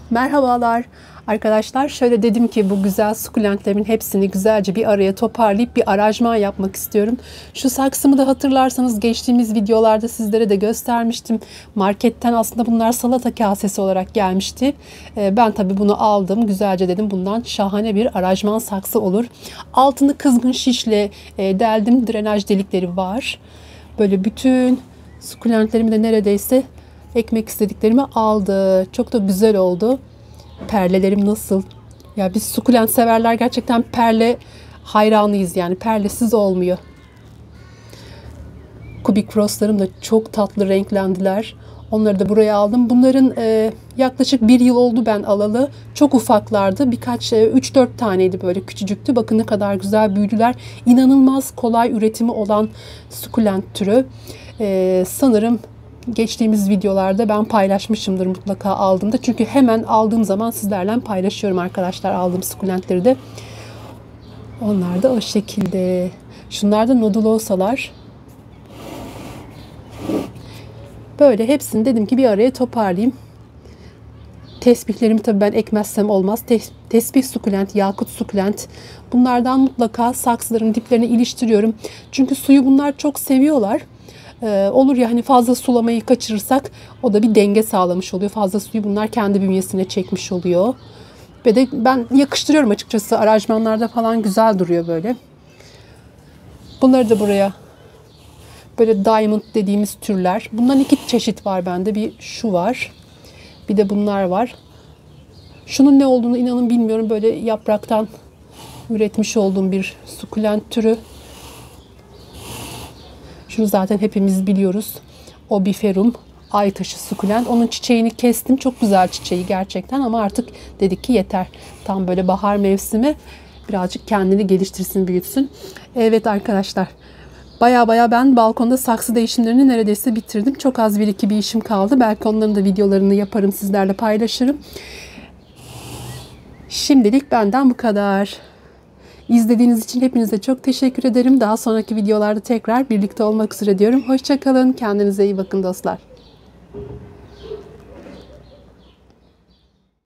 Merhabalar arkadaşlar. Şöyle dedim ki bu güzel sukulentlerimin hepsini güzelce bir araya toparlayıp bir aranjman yapmak istiyorum. Şu saksımı da hatırlarsanız geçtiğimiz videolarda sizlere de göstermiştim. Marketten aslında bunlar salata kasesi olarak gelmişti. Ben tabii bunu aldım. Güzelce dedim bundan şahane bir aranjman saksı olur. Altını kızgın şişle deldim. Drenaj delikleri var. Böyle bütün sukulentlerimi de neredeyse ekmek istediklerimi aldı. Çok da güzel oldu. Perlelerim nasıl? Ya biz sukulent severler gerçekten perle hayranıyız yani. Perlesiz olmuyor. Kubik roslarım da çok tatlı renklendiler. Onları da buraya aldım. Bunların yaklaşık 1 yıl oldu ben alalı. Çok ufaklardı. Birkaç 3-4 taneydi böyle küçücüktü. Bakın ne kadar güzel büyüdüler. İnanılmaz kolay üretimi olan sukulent türü. Sanırım geçtiğimiz videolarda ben paylaşmışımdır mutlaka aldığımda. Çünkü hemen aldığım zaman sizlerle paylaşıyorum arkadaşlar aldığım sukulentleri de. Onlar da o şekilde. Şunlar da nodulosalar. Böyle hepsini dedim ki bir araya toparlayayım. Tesbihlerimi tabii ben ekmezsem olmaz. Tesbih sukulent, yakut sukulent. Bunlardan mutlaka saksıların diplerine iliştiriyorum. Çünkü suyu bunlar çok seviyorlar. Olur ya hani fazla sulamayı kaçırırsak o da bir denge sağlamış oluyor. Fazla suyu bunlar kendi bünyesine çekmiş oluyor. Ve de ben yakıştırıyorum açıkçası. Aranjmanlarda falan güzel duruyor böyle. Bunları da buraya böyle diamond dediğimiz türler. Bundan 2 çeşit var bende. Bir şu var. Bir de bunlar var. Şunun ne olduğunu inanın bilmiyorum. Böyle yapraktan üretmiş olduğum bir sukulent türü. Şunu zaten hepimiz biliyoruz. Obiferum aytaşı sukulent. Onun çiçeğini kestim. Çok güzel çiçeği gerçekten ama artık dedik ki yeter. Tam böyle bahar mevsimi birazcık kendini geliştirsin, büyütsün. Evet arkadaşlar. Baya ben balkonda saksı değişimlerini neredeyse bitirdim. Çok az bir iki bir işim kaldı. Belki onların da videolarını yaparım, sizlerle paylaşırım. Şimdilik benden bu kadar. İzlediğiniz için hepinize çok teşekkür ederim. Daha sonraki videolarda tekrar birlikte olmak üzere diyorum. Hoşça kalın. Kendinize iyi bakın dostlar.